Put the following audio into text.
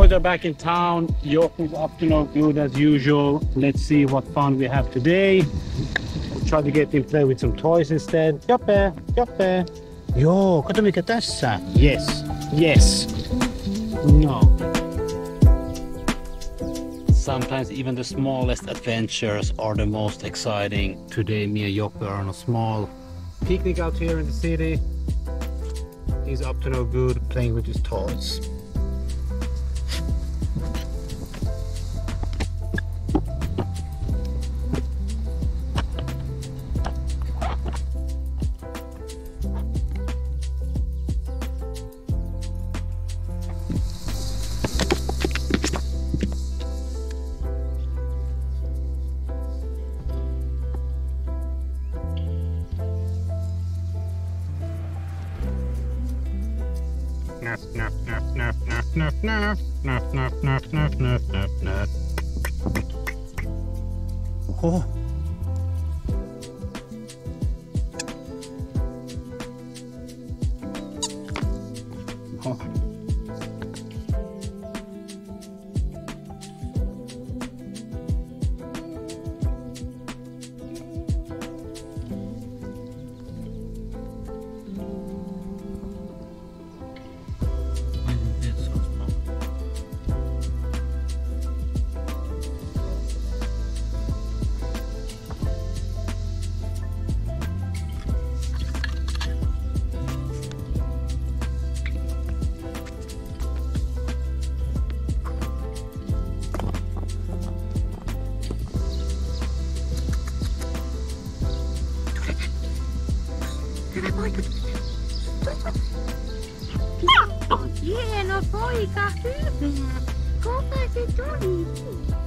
boys are back in town. Yoko's up to no good as usual. Let's see what fun we have today. We'll try to get him play with some toys instead. Joppe, Joppe. Joo, kato mikä tässä. Yes, yes. No. Sometimes even the smallest adventures are the most exciting. Today me and Joppe are on a small picnic out here in the city. He's up to no good playing with his toys. Oh. Oh. Hieno poika, hyvä. Kuka se tuli?